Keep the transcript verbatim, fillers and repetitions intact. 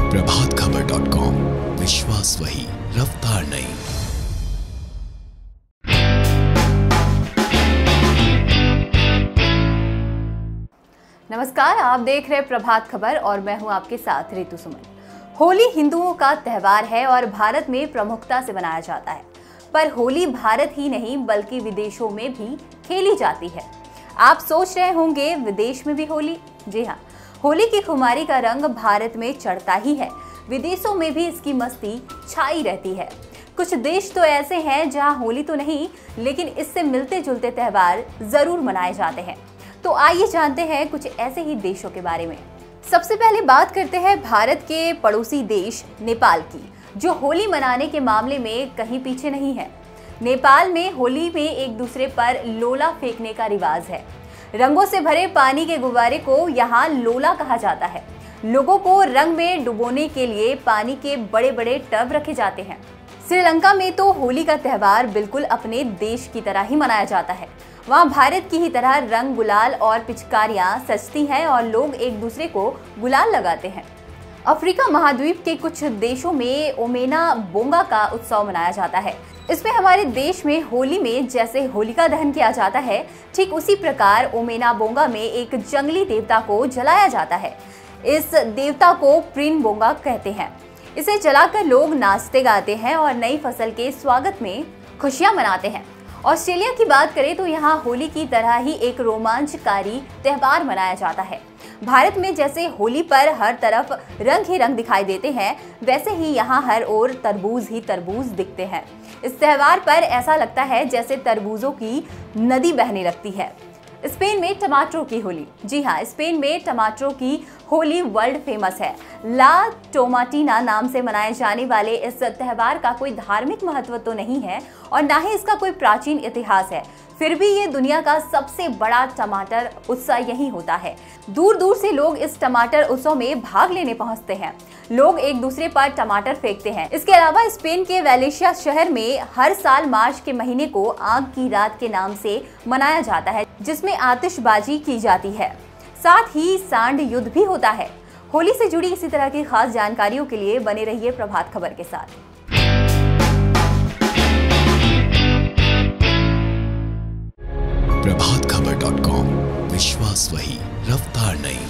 Prabhat Khabar dot com, विश्वास वही, रफ्तार नहीं। नमस्कार, आप देख रहे हैं प्रभात खबर और मैं हूं आपके साथ ऋतु सुमन। होली हिंदुओं का त्योहार है और भारत में प्रमुखता से मनाया जाता है। पर होली भारत ही नहीं बल्कि विदेशों में भी खेली जाती है। आप सोच रहे होंगे विदेश में भी होली? जी हाँ, होली की खुमारी का रंग भारत में चढ़ता ही है, विदेशों में भी इसकी मस्ती छाई रहती है। कुछ देश तो ऐसे हैं जहां होली तो नहीं लेकिन इससे मिलते जुलते त्योहार जरूर मनाए जाते हैं। तो आइए जानते हैं कुछ ऐसे ही देशों के बारे में। सबसे पहले बात करते हैं भारत के पड़ोसी देश नेपाल की, जो होली मनाने के मामले में कहीं पीछे नहीं है। नेपाल में होली में एक दूसरे पर लोला फेंकने का रिवाज है। रंगों से भरे पानी के गुब्बारे को यहाँ लोला कहा जाता है। लोगों को रंग में डुबोने के लिए पानी के बड़े बड़े टब रखे जाते हैं। श्रीलंका में तो होली का त्योहार बिल्कुल अपने देश की तरह ही मनाया जाता है। वहाँ भारत की ही तरह रंग, गुलाल और पिचकारियाँ सजती हैं और लोग एक दूसरे को गुलाल लगाते हैं। अफ्रीका महाद्वीप के कुछ देशों में ओमेना बोंगा का उत्सव मनाया जाता है। इसमें हमारे देश में होली में जैसे होलिका दहन किया जाता है, ठीक उसी प्रकार ओमेना बोंगा में एक जंगली देवता को जलाया जाता है। इस देवता को प्रिन बोंगा कहते हैं। इसे जलाकर लोग नाचते गाते हैं और नई फसल के स्वागत में खुशियां मनाते हैं। ऑस्ट्रेलिया की बात करें तो यहाँ होली की तरह ही एक रोमांचकारी त्योहार मनाया जाता है। भारत में जैसे होली पर हर तरफ रंग ही रंग दिखाई देते हैं, वैसे ही यहाँ हर ओर तरबूज ही तरबूज दिखते हैं। इस त्योहार पर ऐसा लगता है जैसे तरबूजों की नदी बहने लगती है। स्पेन में टमाटरों की होली। जी हाँ, स्पेन में टमाटरों की होली वर्ल्ड फेमस है। ला टोमाटीना नाम से मनाए जाने वाले इस त्योहार का कोई धार्मिक महत्व तो नहीं है और ना ही इसका कोई प्राचीन इतिहास है। फिर भी ये दुनिया का सबसे बड़ा टमाटर उत्सव यही होता है। दूर दूर से लोग इस टमाटर उत्सव में भाग लेने पहुंचते हैं। लोग एक दूसरे पर टमाटर फेंकते हैं। इसके अलावा स्पेन के वेलेसिया शहर में हर साल मार्च के महीने को आग की रात के नाम से मनाया जाता है, जिसमें आतिशबाजी की जाती है। साथ ही सांड युद्ध भी होता है। होली से जुड़ी इसी तरह की खास जानकारियों के लिए बने रहिए प्रभात खबर के साथ। प्रभात खबर डॉट कॉम, विश्वास वही, रफ्तार नहीं।